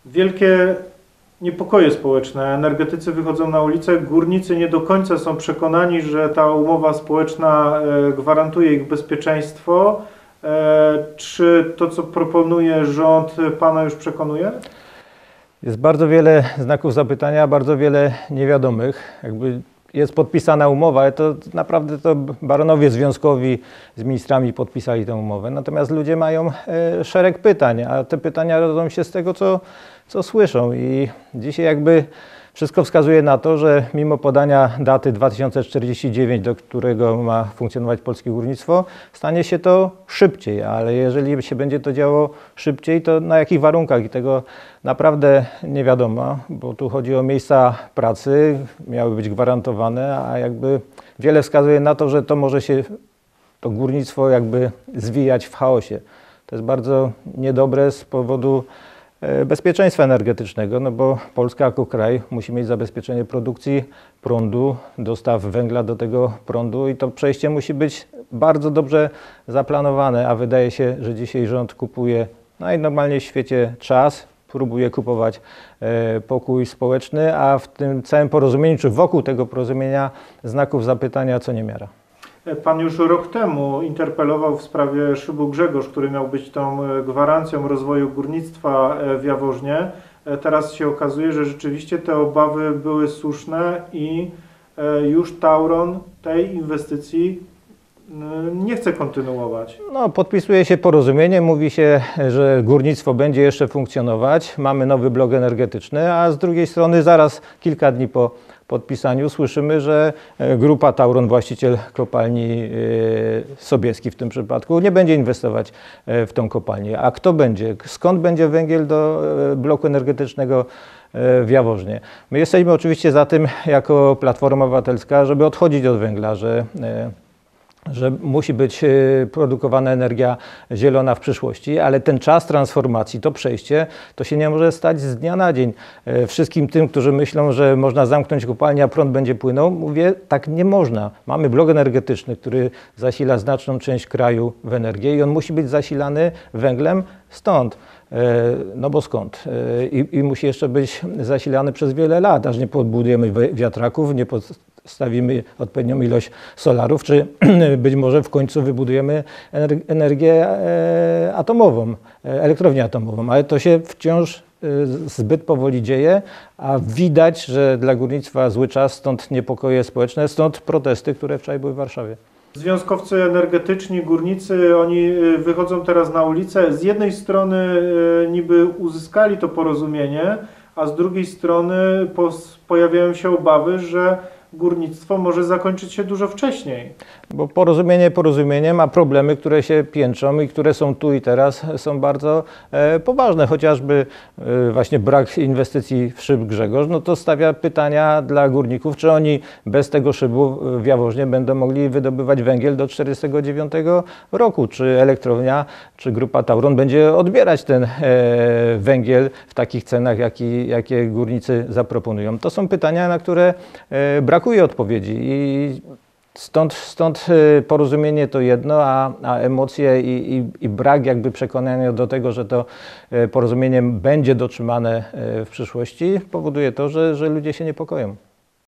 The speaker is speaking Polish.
Wielkie niepokoje społeczne. Energetycy wychodzą na ulicę, górnicy nie do końca są przekonani, że ta umowa społeczna gwarantuje ich bezpieczeństwo. Czy to, co proponuje rząd, Pana już przekonuje? Jest bardzo wiele znaków zapytania, bardzo wiele niewiadomych. Jest podpisana umowa, ale to naprawdę to baronowie związkowi z ministrami podpisali tę umowę. Natomiast ludzie mają szereg pytań, a te pytania rodzą się z tego, co słyszą. I dzisiaj wszystko wskazuje na to, że mimo podania daty 2049, do którego ma funkcjonować polskie górnictwo, stanie się to szybciej, ale jeżeli się będzie to działo szybciej, to na jakich warunkach? I tego naprawdę nie wiadomo, bo tu chodzi o miejsca pracy, miały być gwarantowane, a wiele wskazuje na to, że to może się to górnictwo zwijać w chaosie. To jest bardzo niedobre z powodu bezpieczeństwa energetycznego, no bo Polska jako kraj musi mieć zabezpieczenie produkcji prądu, dostaw węgla do tego prądu i to przejście musi być bardzo dobrze zaplanowane, a wydaje się, że dzisiaj rząd kupuje najnormalniej w świecie czas, próbuje kupować pokój społeczny, a w tym całym porozumieniu, czy wokół tego porozumienia znaków zapytania co niemiara. Pan już rok temu interpelował w sprawie szybu Grzegorz, który miał być tą gwarancją rozwoju górnictwa w Jaworznie. Teraz się okazuje, że rzeczywiście te obawy były słuszne i już Tauron tej inwestycji nie chce kontynuować. No, podpisuje się porozumienie, mówi się, że górnictwo będzie jeszcze funkcjonować, mamy nowy blok energetyczny, a z drugiej strony zaraz kilka dni po podpisaniu słyszymy, że grupa Tauron, właściciel kopalni Sobieski w tym przypadku, nie będzie inwestować w tą kopalnię. A kto będzie? Skąd będzie węgiel do bloku energetycznego w Jaworznie? My jesteśmy oczywiście za tym jako Platforma Obywatelska, żeby odchodzić od węgla, że musi być produkowana energia zielona w przyszłości, ale ten czas transformacji, to przejście, to się nie może stać z dnia na dzień. Wszystkim tym, którzy myślą, że można zamknąć kopalnię, a prąd będzie płynął, mówię, tak nie można. Mamy blok energetyczny, który zasila znaczną część kraju w energię i on musi być zasilany węglem stąd. No bo skąd? I musi jeszcze być zasilany przez wiele lat, aż nie podbudujemy wiatraków, nie postawimy odpowiednią ilość solarów, czy być może w końcu wybudujemy energię atomową, elektrownię atomową, ale to się wciąż zbyt powoli dzieje, a widać, że dla górnictwa zły czas, stąd niepokoje społeczne, stąd protesty, które wczoraj były w Warszawie. Związkowcy energetyczni, górnicy, oni wychodzą teraz na ulicę. Z jednej strony niby uzyskali to porozumienie, a z drugiej strony pojawiają się obawy, że górnictwo może zakończyć się dużo wcześniej. Bo porozumienie porozumieniem, a problemy, które się piętrzą i które są tu i teraz, są bardzo poważne. Chociażby właśnie brak inwestycji w szyb Grzegorz, no to stawia pytania dla górników, czy oni bez tego szybu w Jaworznie będą mogli wydobywać węgiel do 1949 roku, czy elektrownia, czy grupa Tauron będzie odbierać ten węgiel w takich cenach, jakie górnicy zaproponują. To są pytania, na które brakuje odpowiedzi i stąd porozumienie to jedno, a emocje i brak przekonania do tego, że to porozumienie będzie dotrzymane w przyszłości, powoduje to, że ludzie się niepokoją.